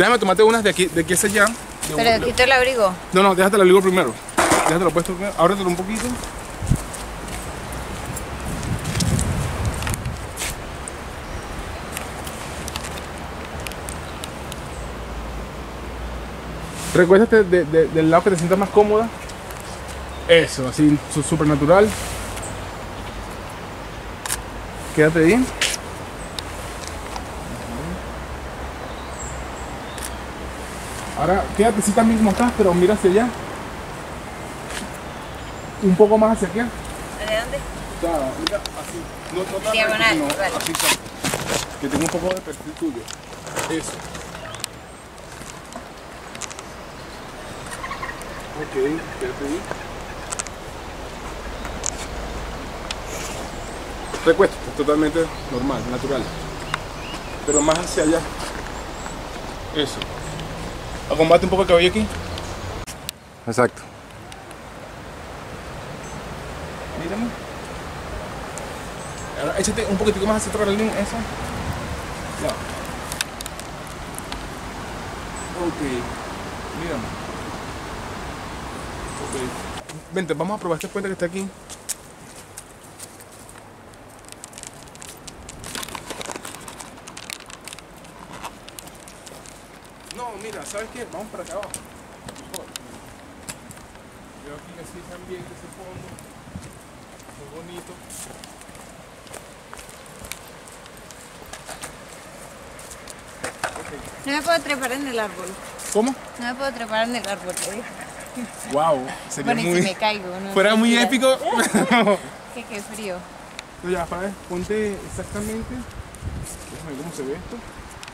Déjame tomarte unas de aquí hacia allá. Pero quito el abrigo. No, no, déjate el abrigo primero. Déjate lo puesto primero. Ábretelo un poquito. Recuéstate del lado que te sientas más cómoda. Eso, así, súper natural. Quédate bien. Ahora quédate así también como estás, pero mira hacia allá. Un poco más hacia acá. ¿De dónde? O sea, mira así. No tan diagonal, recto, vale. así, que tenga un poco de perfil tuyo. Eso. Ok, quédate ahí. Recuesta, es totalmente normal, natural. Pero más hacia allá. Eso. Acomodate un poco el cabello aquí. Exacto. Mírame. Ahora échate un poquitico más hacia atrás la línea, eso. Ya. Ok. Mírame. Ok. Vente, vamos a probar este puente que está aquí. No, mira, ¿sabes qué? Vamos para acá abajo. Mejor. Veo aquí así ese ambiente, ese fondo. Muy bonito. Okay. No me puedo trepar en el árbol. ¿Cómo? No me puedo trepar en el árbol. Wow, sería Bueno, y muy... si me caigo, ¿no? Fuera muy Mentira. épico. Qué frío. No, ya, para ver, ponte exactamente. Déjame ver cómo se ve esto.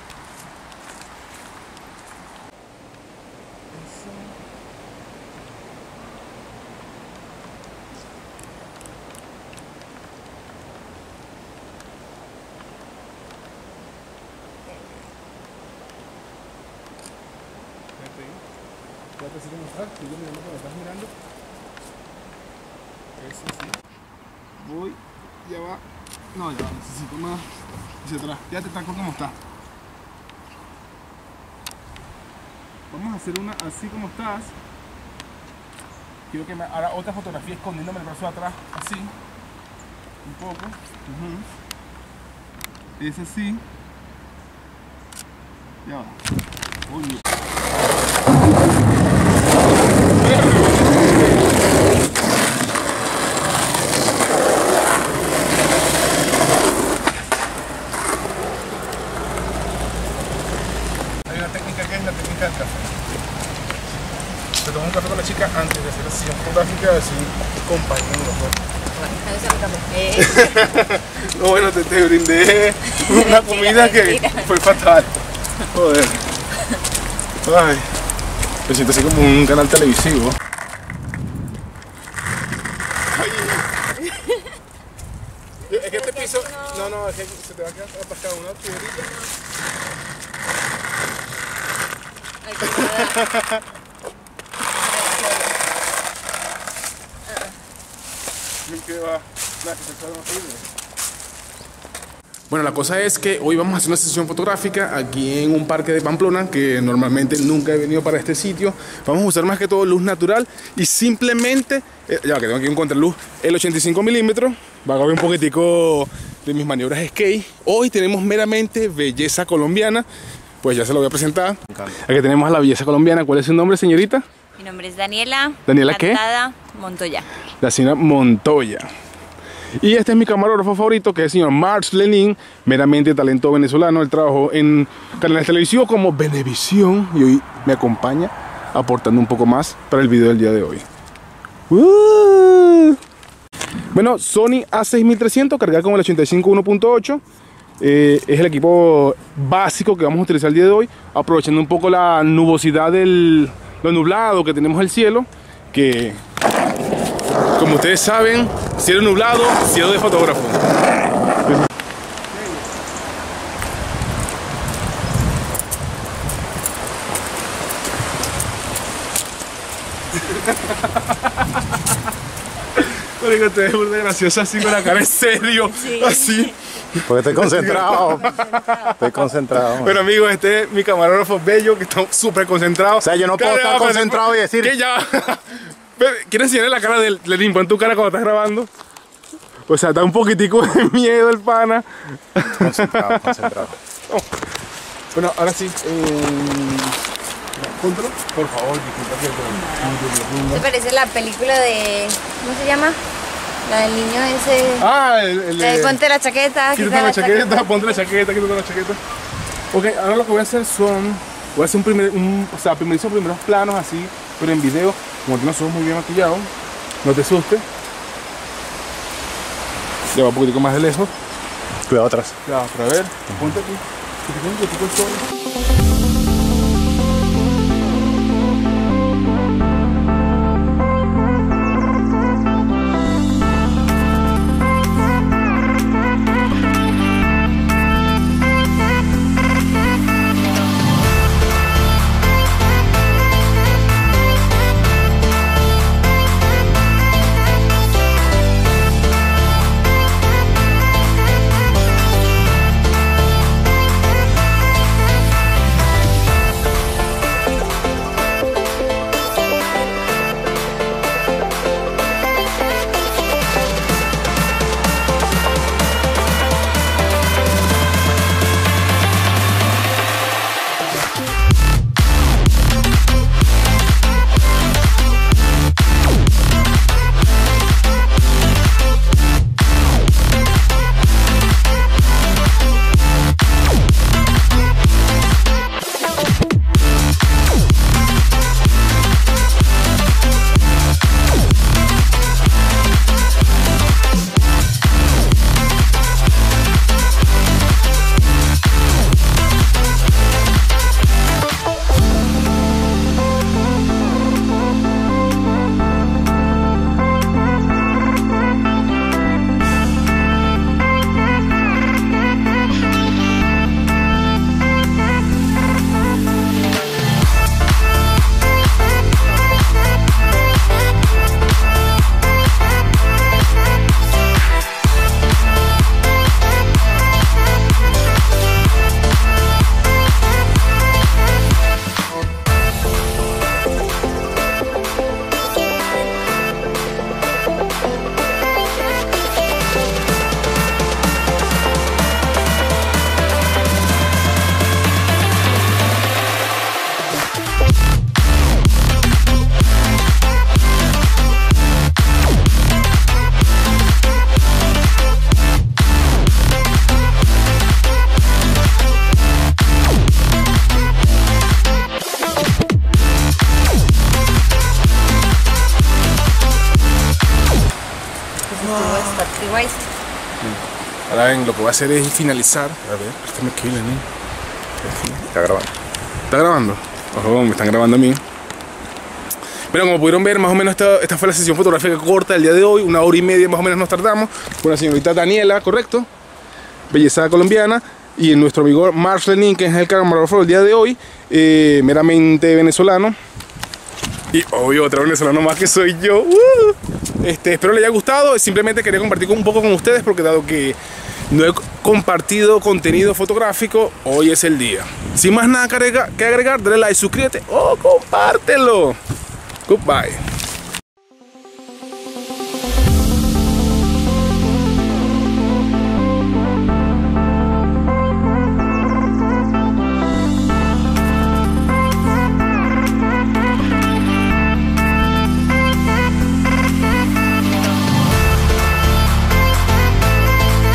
Quédate así como estás, sigue mirando cuando estás mirando. Eso sí. Voy, ya va. No, ya va, necesito más hacia atrás. Quédate tal como está. Vamos a hacer una así como estás. Quiero que me haga otra fotografía escondiéndome el brazo de atrás, así. Un poco. Es así. Ya va. Uy. Hay una técnica que es la técnica del café. Se toma un café con la chica antes de hacer la sesión fotográfica, así compañeros los dos. No, bueno, te brindé una comida que fue fatal. Joder. Ay, me siento así como un canal televisivo. Ay. Es que este piso... No, es que se te va a quedar atascado una piedrita. Ay, qué ¿Qué va? Bueno, la cosa es que hoy vamos a hacer una sesión fotográfica aquí en un parque de Pamplona, que normalmente nunca he venido para este sitio. Vamos a usar más que todo luz natural y simplemente, ya que tengo aquí un contraluz, el 85 milímetros, va a ver un poquitico de mis maniobras skate. Hoy tenemos meramente belleza colombiana, pues ya se lo voy a presentar. Aquí tenemos a la belleza colombiana. ¿Cuál es su nombre, señorita? Mi nombre es Daniela. ¿Daniela qué? Montoya. La señora Montoya. Y este es mi camarógrafo favorito, que es el señor Marx Lenin, meramente talento venezolano. Él trabajó en canales televisivos como Venevisión y hoy me acompaña aportando un poco más para el video del día de hoy. Bueno, Sony A6300 cargada con el 85 1.8. Es el equipo básico que vamos a utilizar el día de hoy, aprovechando un poco la nubosidad lo nublado que tenemos el cielo, que como ustedes saben, cielo nublado, cielo de fotógrafo. Te ves muy graciosa así con la cara en serio, Sí. así. Porque estoy concentrado. Estoy concentrado. Pero amigo, este es mi camarógrafo bello que está súper concentrado. O sea, yo no puedo estar concentrado y decir... Que ya... ¿Quieres enseñarle la cara del limpo en tu cara cuando estás grabando? O sea, da un poquitico de miedo el pana. Concentrado, concentrado. Bueno, ahora sí. Control, por favor, disculpa que ¿Te parece la película de... ¿cómo se llama? La del niño ese... Ah, el de... ponte la chaqueta, Quítate la chaqueta, ponte la chaqueta, quítate la chaqueta. Ok, ahora lo que voy a hacer son... Voy a hacer primerizo primeros planos así, pero en video. Como tienes los ojos muy bien maquillados, no te asustes. Lleva un poquitico más de lejos. Cuidado atrás. Ya, para ver, ponte aquí. Que te pongo un poquitico el sol. Ahora ven, lo que voy a hacer es finalizar. A ver, préstame aquí, Lenín. Está grabando. ¿Está grabando? Ojo, me están grabando a mí. Bueno, como pudieron ver, más o menos esta fue la sesión fotográfica corta del día de hoy. 1 hora y media más o menos nos tardamos. Con la señorita Daniela, ¿correcto? Belleza colombiana. Y nuestro amigo Marsh Lenín, que es el camarógrafo del día de hoy. Meramente venezolano. Y obvio, otro venezolano más que soy yo. Espero les haya gustado. Simplemente quería compartir un poco con ustedes porque dado que no he compartido contenido fotográfico, hoy es el día. Sin más nada que agregar, dale like, suscríbete o compártelo. Goodbye.